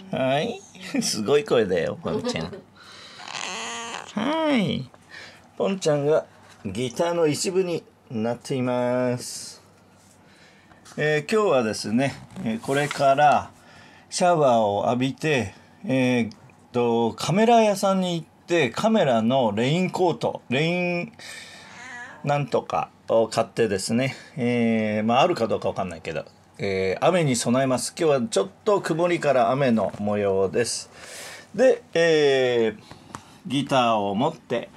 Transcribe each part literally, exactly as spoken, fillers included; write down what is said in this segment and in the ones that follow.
はい。すごい声だよ、ポンちゃん。はい。ポンちゃんがギターの一部になっています。えー、今日はですね、これからシャワーを浴びて、えー、っと、カメラ屋さんに行って、カメラのレインコート、レインなんとかを買ってですね、えー、まああるかどうかわかんないけど、えー、雨に備えます。今日はちょっと曇りから雨の模様です。で、えー、ギターを持って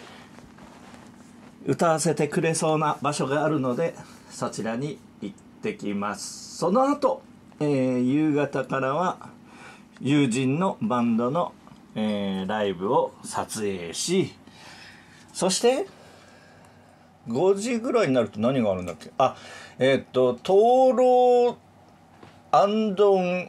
歌わせてくれそうな場所があるので、そちらに行ってきます。その後、えー、夕方からは友人のバンドの、えー、ライブを撮影し、そしてごじぐらいになると何があるんだっけ。あ、えっと灯籠あんどん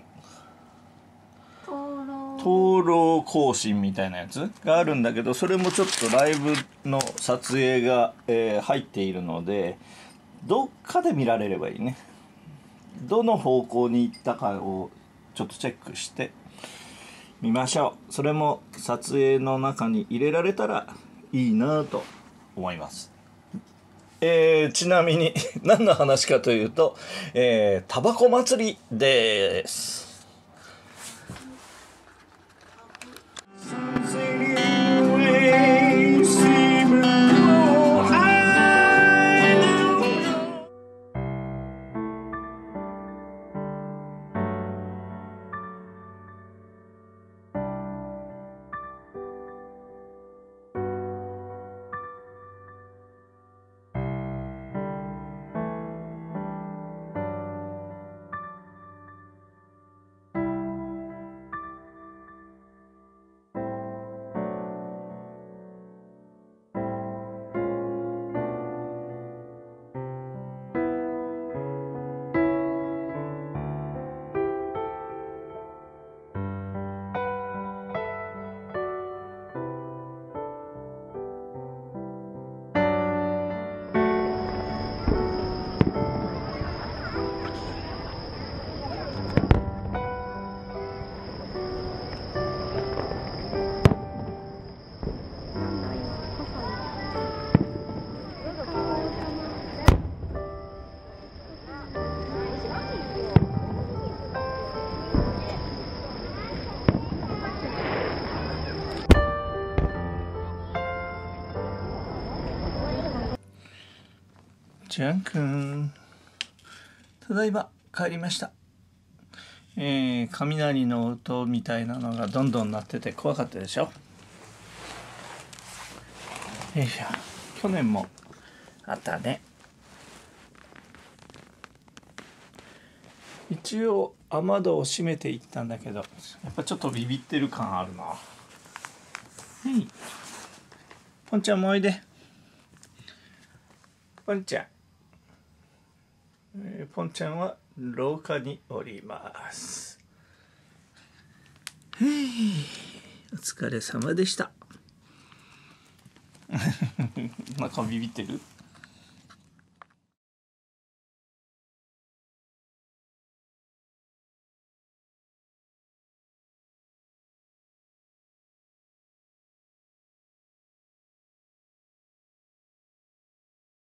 灯籠行進みたいなやつがあるんだけど、それもちょっとライブの撮影が、えー、入っているので、どっかで見られればいいね。どの方向に行ったかをちょっとチェックしてみましょう。それも撮影の中に入れられたらいいなと思います。えー、ちなみに何の話かというと、えー、タバコ祭りです。ジャン君、ただいま帰りました。えー、雷の音みたいなのがどんどん鳴ってて怖かったでしょ。よいしょ。去年もあったね。一応雨戸を閉めていったんだけど、やっぱちょっとビビってる感あるな。はい。ポンちゃんもおいで。ポンちゃん。えー、ポンちゃんは廊下におります。へい、お疲れ様でした。なんかビビってる？